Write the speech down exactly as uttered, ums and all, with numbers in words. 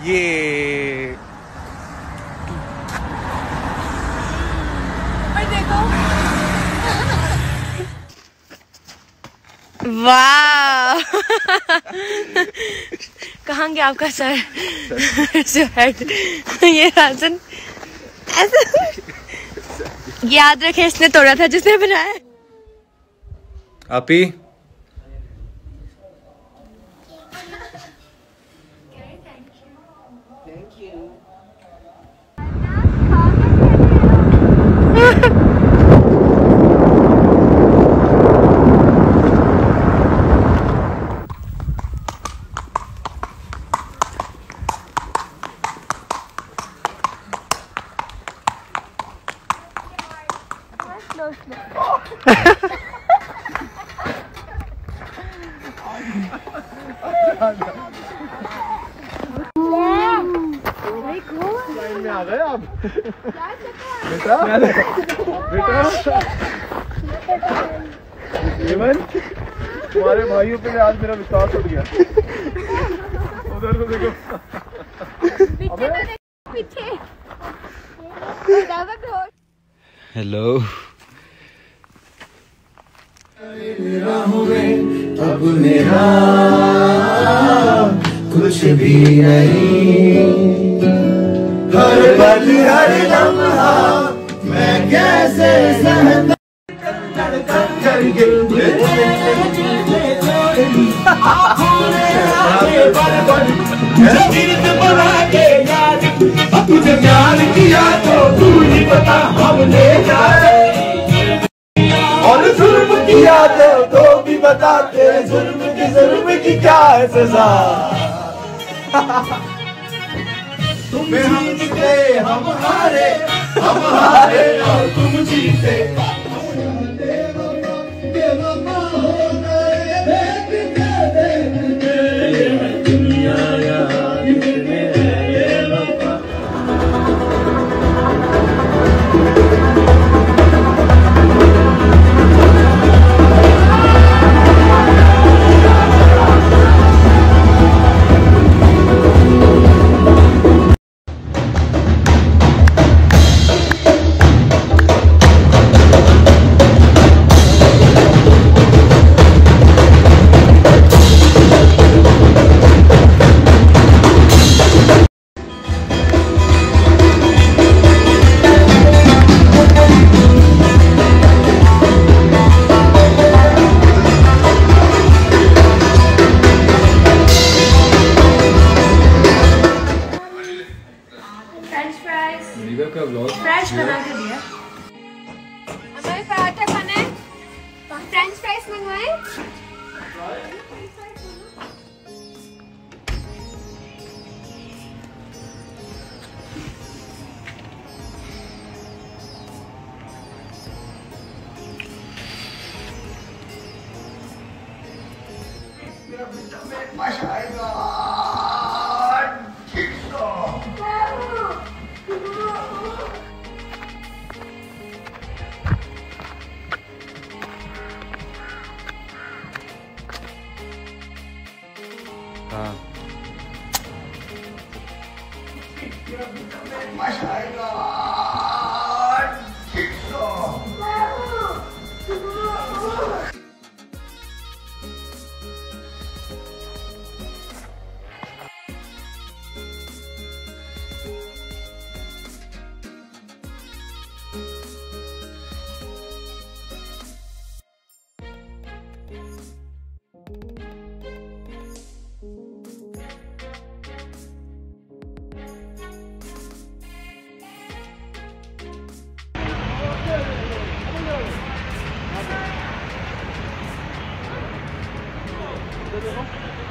ये देखो वाह कहाँ गया आपका सर जो हेड ये राजन ऐसे याद रखे इसने तोड़ा था जिसने बनाया। आपी में आ गए आप बेटा बेटा जीवन तुम्हारे भाइयों पे आज मेरा विश्वास उठ गया। उधर तो देखो पीछे। हेलो अब मेरा कुछ भी नहीं, हर पल हर लम्हा मैं कैसे सहता तुझे प्यार किया तो तू ही बता हमने और जुल्म किया तो तो भी बता तेरे जुल्म की जुल्म की क्या है सजा। तुम्हें हम जीते हम हारे, हम हारे और तुम जीते। फ्रेश बना के दिया। हमें पराठा खाना है, फ्रेंच फ्राइज मंगवाए। मजा आएगा। हाँ मजा आएगा। देखो